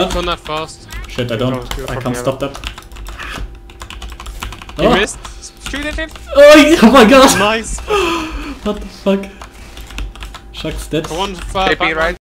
Gone that fast. Shit, I can't stop that. You Oh. missed. Shoot at him. Oh my god! Nice. What the fuck? Shucks, dead. One far AP back. right.